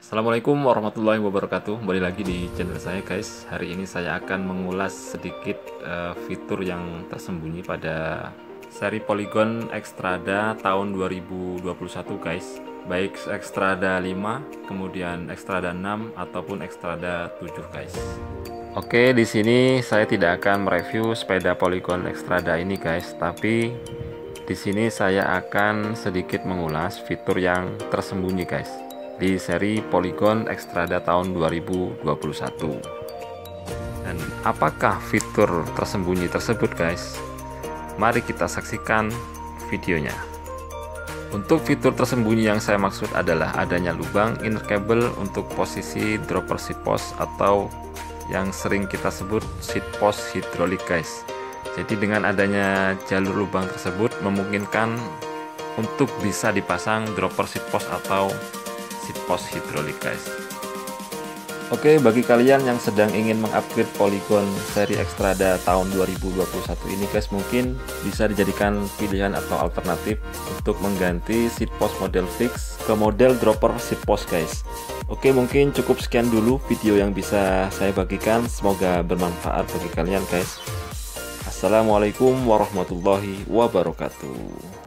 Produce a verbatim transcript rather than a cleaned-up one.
Assalamualaikum warahmatullahi wabarakatuh. Kembali lagi di channel saya guys. Hari ini saya akan mengulas sedikit uh, fitur yang tersembunyi pada seri Polygon Xstrada tahun dua ribu dua puluh satu guys. Baik Xstrada lima, kemudian Xstrada enam ataupun Xstrada tujuh guys. Oke, di sini saya tidak akan mereview sepeda Polygon Xstrada ini guys, tapi di sini saya akan sedikit mengulas fitur yang tersembunyi guys di seri Polygon Xstrada tahun dua ribu dua puluh satu. Dan apakah fitur tersembunyi tersebut guys? Mari kita saksikan videonya. Untuk fitur tersembunyi yang saya maksud adalah adanya lubang inner cable untuk posisi dropper seat post atau yang sering kita sebut seat post hidrolik guys. Jadi dengan adanya jalur lubang tersebut memungkinkan untuk bisa dipasang dropper seat post atau seat post hidrolik guys. Oke, bagi kalian yang sedang ingin mengupgrade Polygon seri Xstrada tahun dua ribu dua puluh satu ini guys, mungkin bisa dijadikan pilihan atau alternatif untuk mengganti seat post model fix ke model dropper seat post guys. Oke, mungkin cukup sekian dulu video yang bisa saya bagikan, semoga bermanfaat bagi kalian guys. Assalamualaikum warahmatullahi wabarakatuh.